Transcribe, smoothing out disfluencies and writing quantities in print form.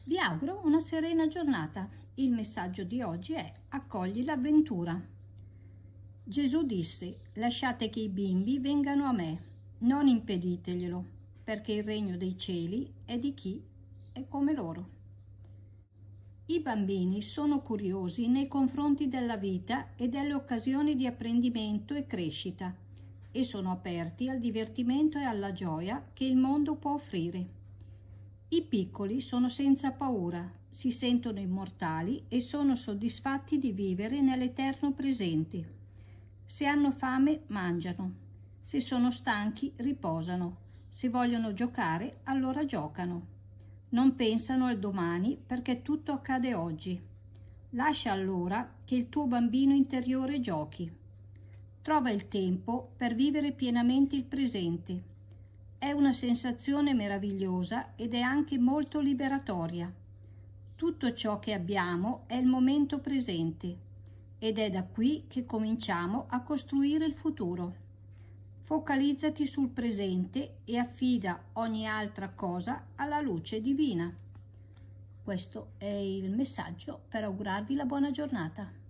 Vi auguro una serena giornata. Il messaggio di oggi è: accogli l'avventura. Gesù disse: lasciate che i bimbi vengano a me, non impediteglielo, perché il regno dei cieli è di chi è come loro. I bambini sono curiosi nei confronti della vita e delle occasioni di apprendimento e crescita e sono aperti al divertimento e alla gioia che il mondo può offrire. I piccoli sono senza paura, si sentono immortali e sono soddisfatti di vivere nell'eterno presente. Se hanno fame, mangiano. Se sono stanchi, riposano. Se vogliono giocare, allora giocano. Non pensano al domani perché tutto accade oggi. Lascia allora che il tuo bambino interiore giochi. Trova il tempo per vivere pienamente il presente. È una sensazione meravigliosa ed è anche molto liberatoria. Tutto ciò che abbiamo è il momento presente ed è da qui che cominciamo a costruire il futuro. Focalizzati sul presente e affida ogni altra cosa alla luce divina. Questo è il messaggio per augurarvi la buona giornata.